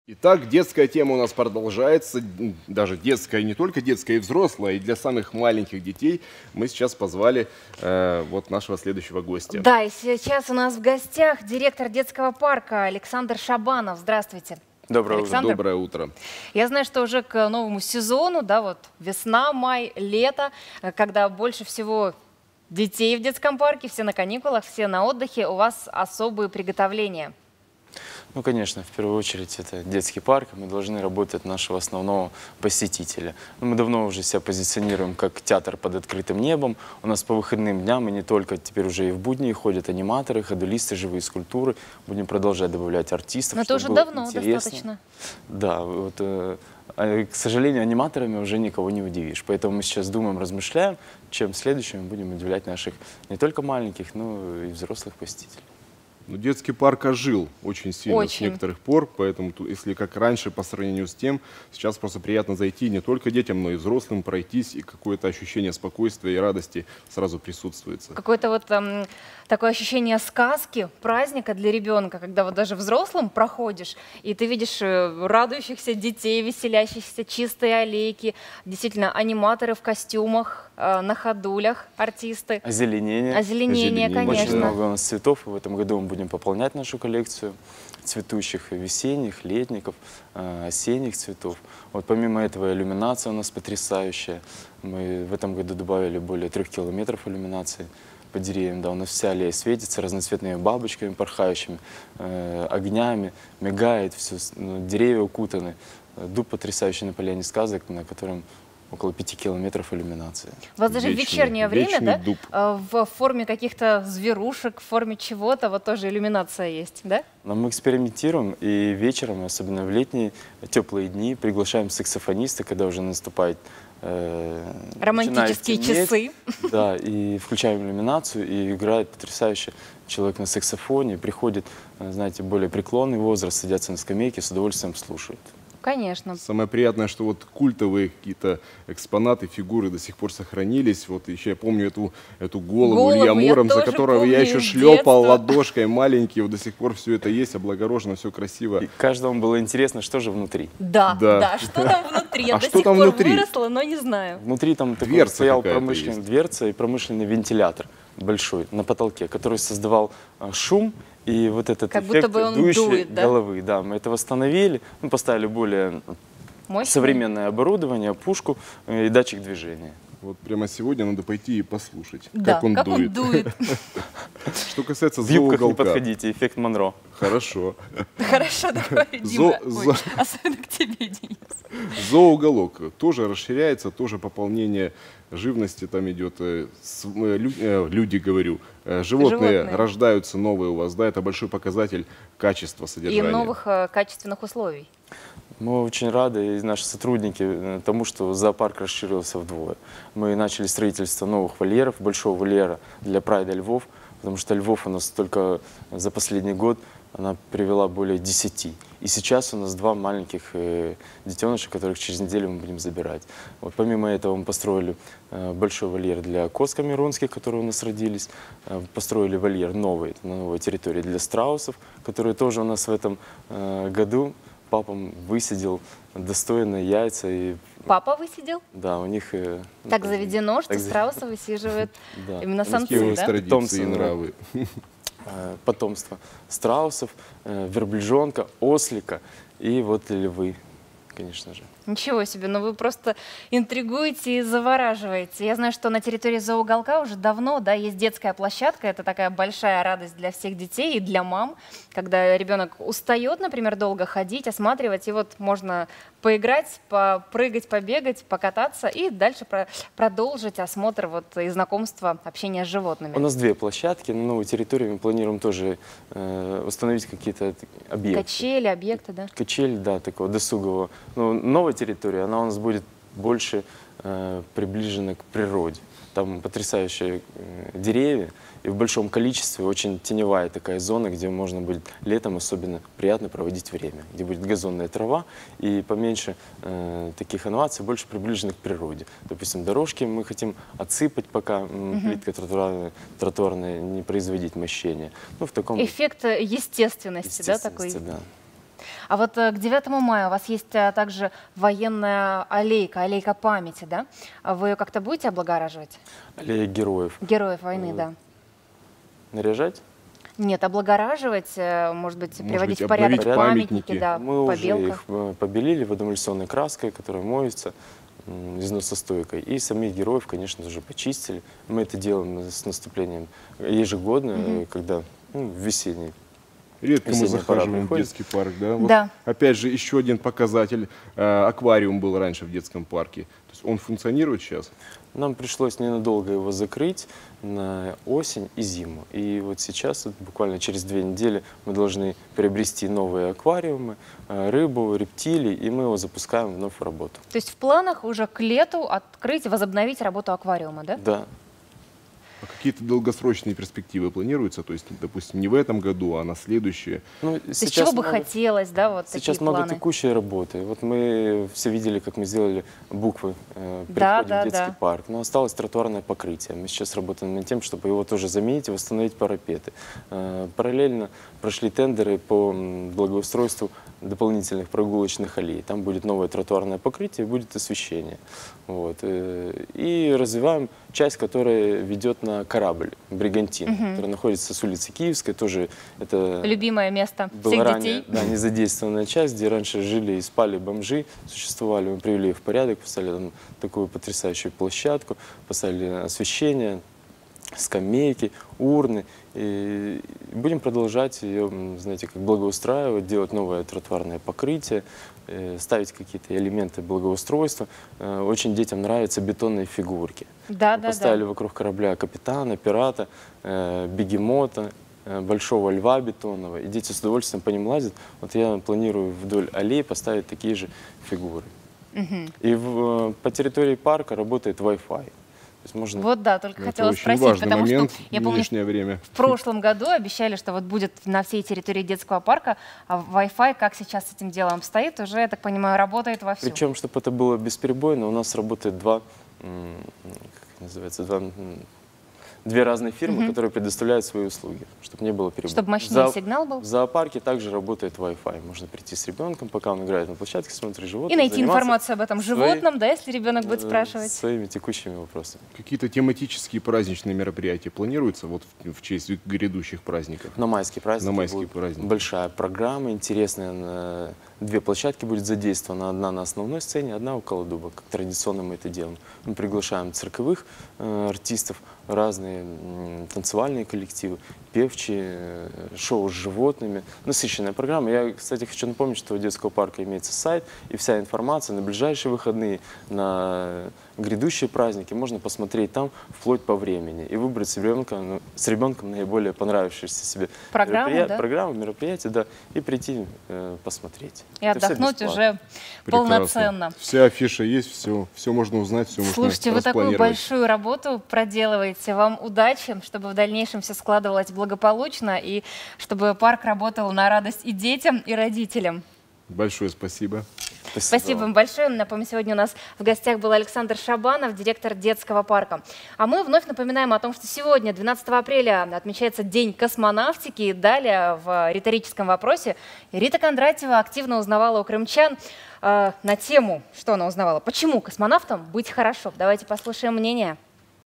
Итак, детская тема у нас продолжается, даже детская, не только детская, и взрослая, и для самых маленьких детей мы сейчас позвали вот нашего следующего гостя. Да, и сейчас у нас в гостях директор детского парка Александр Шабанов. Здравствуйте. Доброе утро. Доброе утро. Я знаю, что уже к новому сезону, да, вот весна, май, лето, когда больше всего детей в детском парке, все на каникулах, все на отдыхе, у вас особые приготовления. Ну, конечно, в первую очередь это детский парк, мы должны работать нашего основного посетителя. Мы давно уже себя позиционируем как театр под открытым небом. У нас по выходным дням и не только, теперь уже и в будни ходят аниматоры, ходулисты, живые скульптуры. Будем продолжать добавлять артистов. Но это уже давно достаточно. Да, вот, к сожалению, аниматорами уже никого не удивишь. Поэтому мы сейчас думаем, размышляем, чем в следующем мы будем удивлять наших не только маленьких, но и взрослых посетителей. Ну, детский парк ожил очень сильно с некоторых пор, поэтому если как раньше по сравнению с тем, сейчас просто приятно зайти не только детям, но и взрослым, пройтись, и какое-то ощущение спокойствия и радости сразу присутствует. Какое-то вот такое ощущение сказки, праздника для ребенка, когда вот даже взрослым проходишь, и ты видишь радующихся детей, веселящихся, чистые аллейки, действительно аниматоры в костюмах, на ходулях, артисты. Озеленение. Озеленение, конечно. Очень много у нас цветов, и в этом году мы будем пополнять нашу коллекцию цветущих весенних, летников, осенних цветов. Вот помимо этого иллюминация у нас потрясающая. Мы в этом году добавили более 3 километров иллюминации по деревьям. Да, у нас вся аллея светится разноцветными бабочками, порхающими, огнями, мигает, все, деревья укутаны. Дуб потрясающий на поляне сказок, на котором около 5 километров иллюминации. У вас даже в вечернее время, да, в форме каких-то зверушек, в форме чего-то, вот тоже иллюминация есть, да? Но мы экспериментируем, и вечером, особенно в летние теплые дни, приглашаем саксофониста, когда уже наступает романтические часы. Да, и включаем иллюминацию, и играет потрясающе человек на саксофоне, приходит, знаете, более преклонный возраст, садятся на скамейке, с удовольствием слушают. Конечно. Самое приятное, что вот культовые какие-то экспонаты, фигуры до сих пор сохранились. Вот еще я помню эту голову Илья Муромца, за которого я еще шлепал ладошкой маленький. Вот до сих пор все это есть, облагорожено, все красиво. И каждому было интересно, что же внутри. Да, что там внутри. Я до сих пор выросла, но не знаю. Внутри там стоял промышленная дверца и промышленный вентилятор большой на потолке, который создавал шум. И вот этот как эффект будто бы он дующей дует, да? головы. Да, мы это восстановили, мы поставили более современное оборудование, пушку и датчик движения. Вот прямо сегодня надо пойти и послушать, да, как он дует. Что касается в юбках зооуголка. не подходите, эффект Монро. Хорошо. Хорошо, давай, Дима. Особенно к тебе, Денис. Зооуголок тоже расширяется, тоже пополнение живности там идет. Люди, говорю, животные рождаются новые у вас, да, это большой показатель качества содержания. И новых качественных условий. Мы очень рады, и наши сотрудники, тому, что зоопарк расширился вдвое. Мы начали строительство новых вольеров, большого вольера для прайда львов, потому что львов у нас только за последний год она привела более 10. И сейчас у нас 2 маленьких детеныша, которых через неделю мы будем забирать. Вот, помимо этого мы построили большой вольер для коз камерунских, которые у нас родились. Построили вольер новый, на новой территории для страусов, которые тоже у нас в этом году папам высидел достойные яйца. И... Папа высидел? Да, у них... Так заведено, что страусы высиживают именно самцы, да? Традиции и нравы. Потомство страусов, верблюжонка, ослика и вот львы, конечно же. Ничего себе, но вы просто интригуете и завораживаете. Я знаю, что на территории зооуголка уже давно, да, есть детская площадка. Это такая большая радость для всех детей и для мам, когда ребенок устает, например, долго ходить, осматривать, и вот можно поиграть, попрыгать, побегать, покататься и дальше продолжить осмотр вот, и знакомство, общение с животными. У нас 2 площадки. На новой территории мы планируем тоже установить какие-то объекты. Качели, объекты, да? Качели, да, такого досугового. Но новая территория, она у нас будет больше приближена к природе. Там потрясающие деревья, и в большом количестве очень теневая такая зона, где можно будет летом особенно приятно проводить время, где будет газонная трава и поменьше таких инноваций, больше приближены к природе. Допустим, дорожки мы хотим отсыпать, пока плитка тротуарная не производить мощения. Ну, в таком... Эффект естественности, да, такой? Да. А вот к 9 мая у вас есть также военная аллейка, аллейка памяти, да? Вы ее как-то будете облагораживать? Аллея героев. Героев войны, да. Наряжать? Нет, облагораживать, может быть, приводить в обновить порядок памятники, да, Мы по уже белках. их побелили водомульсионной краской, которая моется, износостойкой. И самих героев, конечно же, почистили. Мы это делаем с наступлением ежегодно, когда весенний. Редко мы Весенняя пора захаживаем в приходит. детский парк, да? Вот, Да. опять же, еще один показатель. Аквариум был раньше в детском парке. То есть он функционирует сейчас? Нам пришлось ненадолго его закрыть на осень и зиму. И вот сейчас, вот буквально через 2 недели, мы должны приобрести новые аквариумы, рыбу, рептилий, и мы его запускаем вновь в работу. То есть в планах уже к лету открыть, возобновить работу аквариума, да? Да. А какие-то долгосрочные перспективы планируются? То есть, допустим, не в этом году, а на следующее? Ну, То есть чего бы хотелось, да, вот Сейчас такие много планы? текущей работы. Вот мы все видели, как мы сделали буквы при Да, входе в детский да. парк. Но осталось тротуарное покрытие. Мы сейчас работаем над тем, чтобы его тоже заменить и восстановить парапеты. Параллельно прошли тендеры по благоустройству дополнительных прогулочных аллей. Там будет новое тротуарное покрытие, будет освещение. Вот. И развиваем часть, которая ведет на корабль «Бригантин», который находится с улицы Киевской. Тоже это Любимое место была всех ранее, детей. да, незадействованная часть, где раньше жили и спали бомжи, существовали. Мы привели их в порядок, поставили там такую потрясающую площадку, поставили освещение, скамейки, урны. И будем продолжать ее, знаете, как благоустраивать, делать новое тротуарное покрытие, ставить какие-то элементы благоустройства. Очень детям нравятся бетонные фигурки. Да, Мы да, поставили да. вокруг корабля капитана, пирата, бегемота, большого льва бетонного. И дети с удовольствием по ним лазят. Вот я планирую вдоль аллей поставить такие же фигуры. И по территории парка работает Wi-Fi. То есть можно... Вот да, только Это хотела очень спросить, важный потому момент что я в помню, нынешнее время. в прошлом году обещали, что вот будет на всей территории детского парка, а Wi-Fi, как сейчас с этим делом стоит, уже, я так понимаю, работает вовсю. Причем, чтобы это было бесперебойно, у нас работает две разные фирмы, которые предоставляют свои услуги, чтобы не было перебоев. Чтобы мощнее сигнал был. В зоопарке также работает Wi-Fi. Можно прийти с ребенком, пока он играет на площадке, смотрит животных. И найти заниматься информацию об этом животном, да, если ребенок будет спрашивать. своими текущими вопросами. Какие-то тематические праздничные мероприятия планируются вот в честь грядущих праздников? На майские праздники, На майские будет праздники. большая программа, интересная. 2 площадки будет задействована. Одна на основной сцене, одна около дуба. Как традиционно мы это делаем. Мы приглашаем цирковых артистов, разные танцевальные коллективы, певчие, шоу с животными. Насыщенная программа. Я, кстати, хочу напомнить, что у детского парка имеется сайт, и вся информация на ближайшие выходные, на грядущие праздники можно посмотреть там вплоть по времени и выбрать с ребенком наиболее понравившееся себе программу, мероприятие, да, и прийти посмотреть. И Это всё отдохнуть бесплатно. уже полноценно. Вся афиша есть, все можно узнать, все можно Слушайте, вы такую распланировать. большую работу проделываете. Вам удачи, чтобы в дальнейшем все складывалось благополучно и чтобы парк работал на радость и детям, и родителям. Большое спасибо. Спасибо вам большое. Напомню, сегодня у нас в гостях был Александр Шабанов, директор детского парка. А мы вновь напоминаем о том, что сегодня, 12 апреля, отмечается День космонавтики. И далее в риторическом вопросе Рита Кондратьева активно узнавала у крымчан на тему, что она узнавала, почему космонавтам быть хорошо. Давайте послушаем мнение.